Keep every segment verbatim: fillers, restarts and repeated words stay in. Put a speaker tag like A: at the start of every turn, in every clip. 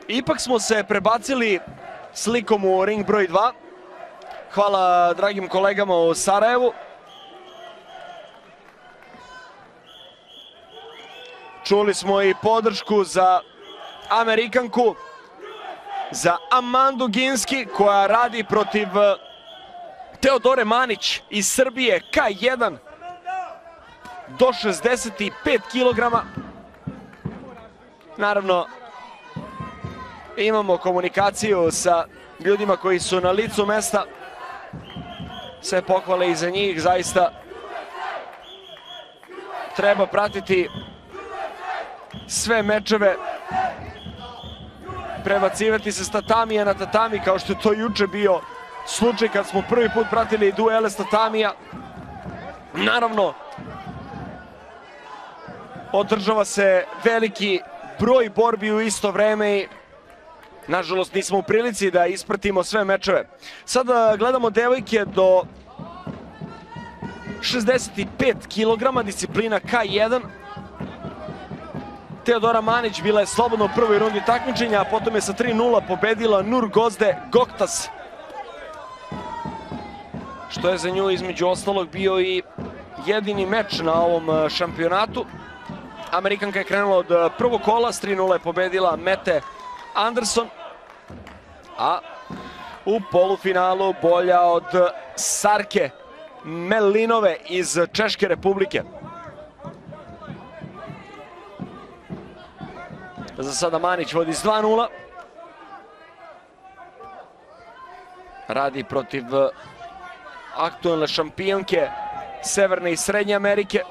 A: Ipak smo se prebacili slikom u ring broj dva. Hvala dragim kolegama u Sarajevu. Čuli smo i podršku za Amerikanku, za Amandu Ginski koja radi protiv Teodore Manić iz Srbije, K jedan do šezdeset pet kilograma. Naravno, imamo komunikaciju sa ljudima koji su na licu mesta. Sve pohvale i za njih, zaista treba pratiti sve mečeve, prebacivati se s tatamija na tatami, kao što je to juče bio slučaj kad smo prvi put pratili duele s tatamija. Naravno, održava se veliki broj borbi u isto vreme i nažalost nismo u prilici da ispratimo sve mečeve. Sada gledamo devojke do šezdeset pet kilograma, disciplina K jedan. Teodora Manić bila je slobodno u prvoj rundi takmičenja, a potom je sa tri nula pobedila Nurgozde Goktas, što je za nju između ostalog bio i jedini meč na ovom šampionatu. Amerikanka je krenula od prvog kola, s tri nula je pobedila Mette Anderson, a u polufinalu bolja od Sarke Melinove iz Češke Republike. Za sada Manić vodi s dva nula. Radi protiv aktualne šampionke Severne i Srednje Amerike.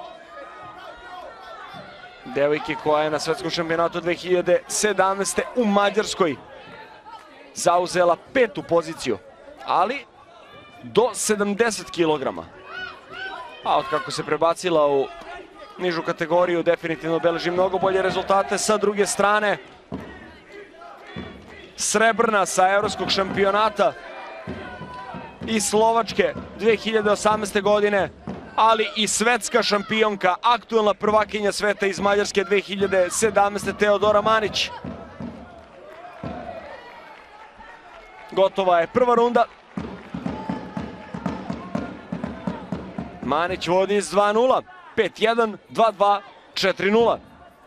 A: Devojke koja je na svetskom šampionatu dve hiljade sedamnaeste. u Mađarskoj zauzela petu poziciju, ali do sedamdeset kilograma. A od kako se prebacila u nižu kategoriju, definitivno beleži mnogo bolje rezultate. Sa druge strane, srebrna sa evropskog šampionata i Slovačke dve hiljade osamnaeste. godine, ali i svetska šampionka, aktuelna prvakinja sveta iz Mađarske dve hiljade sedamnaeste. Teodora Manić. Gotova je prva runda. Manić vodi s dva nula. pet jedan, dva dva, četiri nula.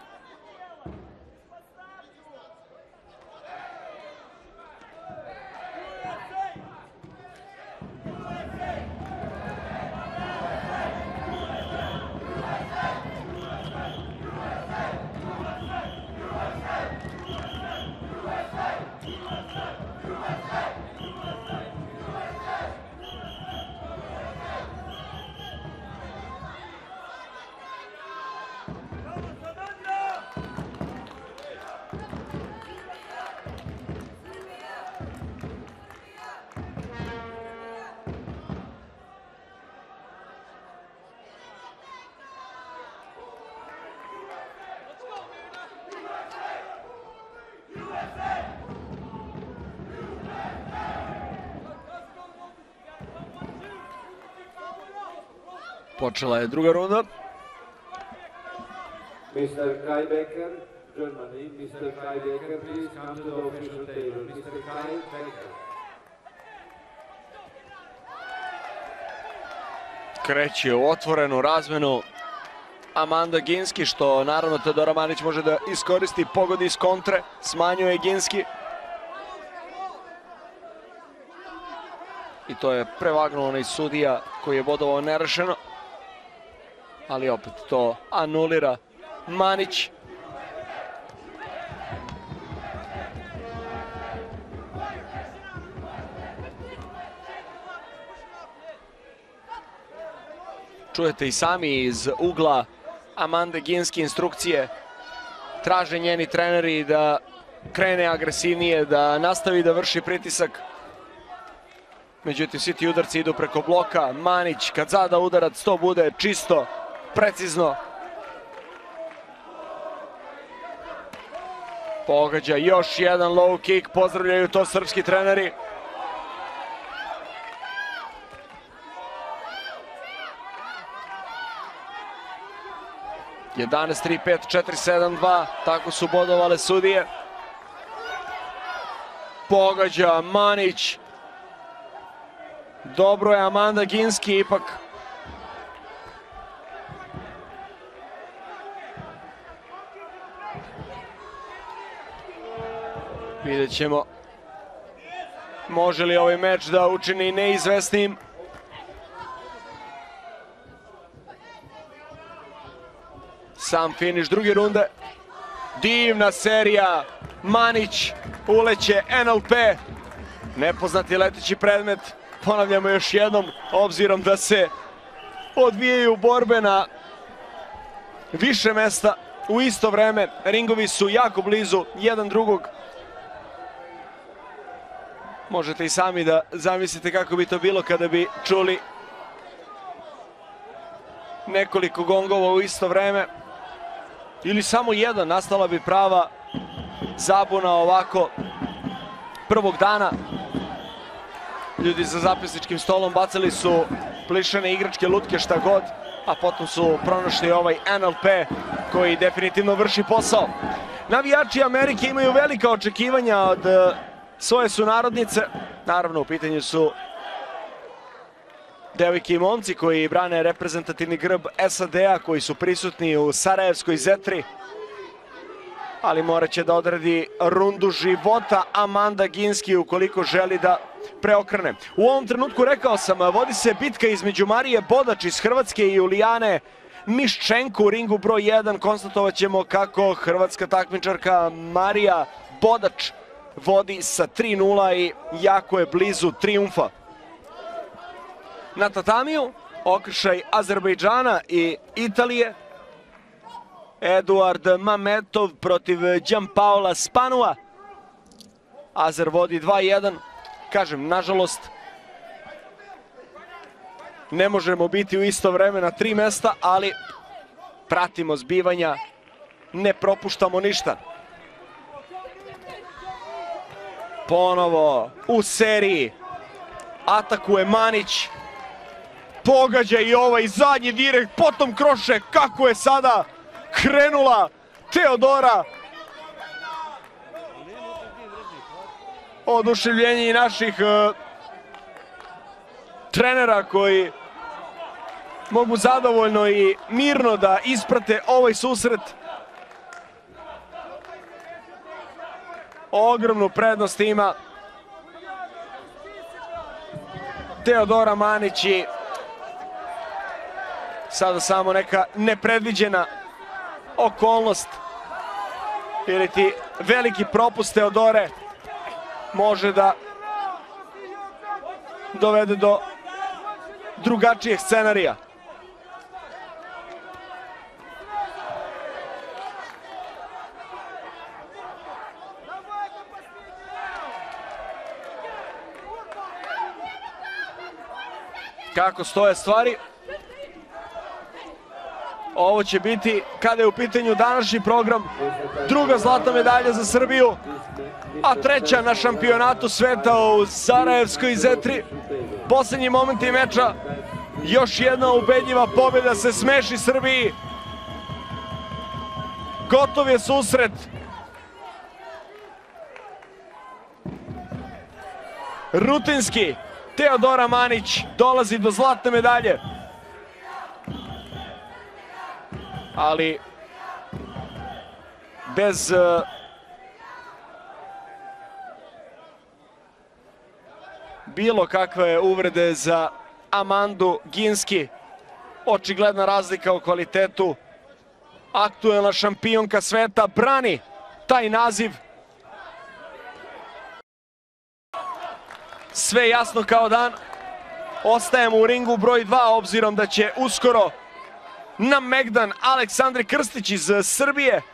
A: Počela je druga runda.
B: mister Kai Becker, Germany. mister Kai Becker, please come to the official table. mister Kai Becker.
A: Kreće u otvorenu razmenu Amanda Ginski, što naravno Teodora Manić može da iskoristi, pogodi iz kontre, smanjuje Ginski. I to je prevagnuo onaj sudija koji je bodovao nerešeno, ali opet to anulira Manić. Čujete i sami iz ugla Amande Ginski instrukcije. Traže njeni treneri da krene agresivnije, da nastavi da vrši pritisak. Međutim, svi ti udarci idu preko bloka. Manić kad zada udarac, to bude čisto, precizno. Pogađa još jedan low kick, pozdravljaju to srpski treneri. jedanaest tri pet četiri sedam dva, tako su bodovale sudije. Pogađa Manić. Dobro je Amanda Ginski ipak. Vidjet ćemo može li ovaj meč da učini neizvesnim. Sam finiš druge runde. Divna serija. Manić uleće N L P. Nepoznati leteći predmet. Ponavljamo još jednom, obzirom da se odvijaju borbe na više mesta u isto vreme. Ringovi su jako blizu jedan drugog. Možete i sami da zamislite kako bi to bilo kada bi čuli nekoliko gongova u isto vreme. Ili samo jedan, nastala bi prava zabuna ovako prvog dana. Ljudi za zapisničkim stolom bacali su plišane igračke, lutke, šta god, a potom su pronašli ovaj N L P koji definitivno vrši posao. Navijači Amerike imaju velika očekivanja od svoje sunarodnice. Naravno, u pitanju su devojke i momci koji brane reprezentativni grb S A D-a, koji su prisutni u Sarajevskoj Zetri. Ali morat će da odradi rundu života Amanda Ginski ukoliko želi da preokrene. U ovom trenutku, rekao sam, vodi se bitka između Marije Bodač iz Hrvatske i Julijane Miščenko u ringu broj jedan. Konstatovat ćemo kako hrvatska takmičarka Marija Bodač vodi sa tri nula i jako je blizu trijumfa. Na tatamiju okršaj Azerbejdžana i Italije. Eduard Mametov protiv Gianpaola Spanua. Azer vodi dva jedan. Kažem, nažalost, ne možemo biti u isto vreme na tri mesta, ali pratimo zbivanja, ne propuštamo ništa. Ponovo u seriji atakuje Manić. Pogađa i ovaj zadnji direkt, potom kroše. Kako je sada krenula Teodora. Oduševljenje i naših uh, trenera koji mogu zadovoljno i mirno da isprate ovaj susret. Ogromnu prednost ima Teodora Manić i sada samo neka nepredviđena okolnost ili ti veliki propust Teodore može da dovede do drugačijeg scenarija. Kako stoje stvari? Ovo će biti, kada je u pitanju današnji program, druga zlatna medalja za Srbiju, a treća na šampionatu sveta u Sarajevskoj Zetri. Poslednji momenti meča, još jedna ubedljiva pobjeda, se smeši Srbiji. Gotov je susret. Rutinski Teodora Manić dolazi do zlatne medalje. Ali bez uh, bilo kakve uvrede za Amandu Ginski. Očigledna razlika u kvalitetu. Aktuelna šampionka sveta brani taj naziv. Sve jasno kao dan. Ostajemo u ringu broj dva, obzirom da će uskoro na megdan Aleksandri Krstić iz Srbije